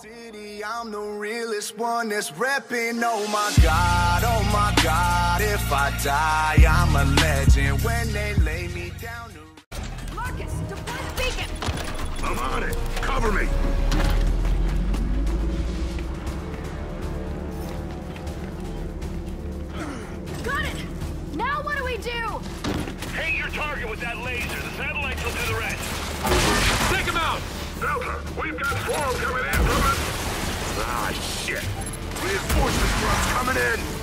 city, I'm the realest one that's repping. Oh my God, if I die, I'm a legend. When they lay me down to... Marcus, deploy the beacon! I'm on it. Cover me. Got it! Now what do we do? Hit your target with that laser. The satellites will do the rest. Take him out! Delta, we've got swarm coming in from it. Ah, shit. Reinforcement trucks coming in.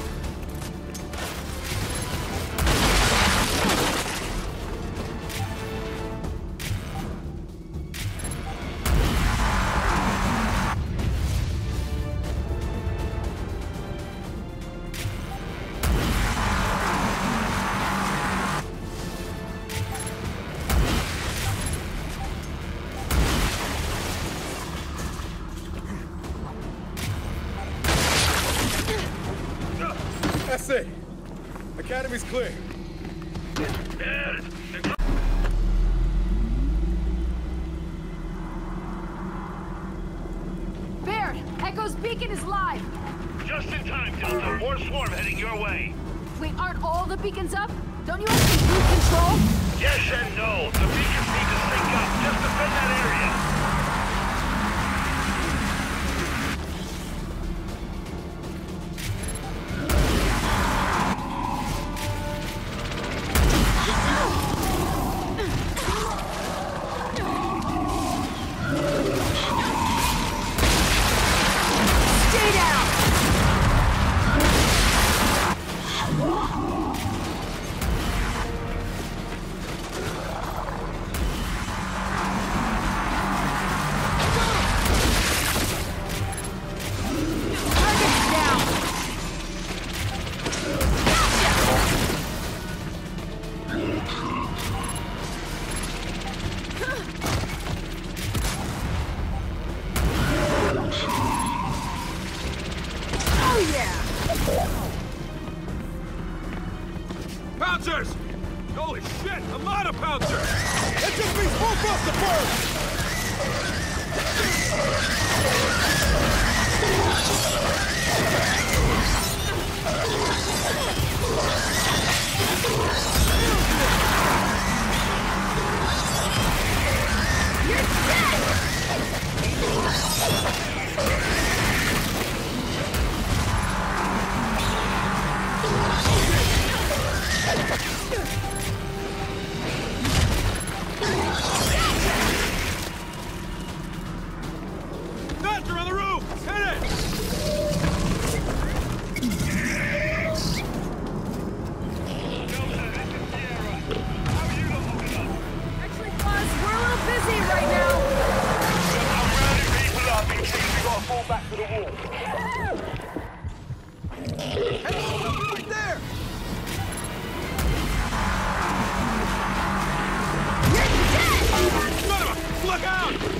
That's it. Academy's clear. Baird, Echo's beacon is live. Just in time, Delta. More swarm heading your way. Wait, aren't all the beacons up? Don't you have complete control? Yes and no. The beacons need to sync up. Just defend that area. Pouncers! Holy shit, I'm out of pouncers! That just means more bust to burn! Faster on the roof! Hit it! Actually, Buzz, we're a little busy right now. I'm rounding people up in case we gotta fall back to the wall. Hey, right there! You're dead! Son of a... Look out!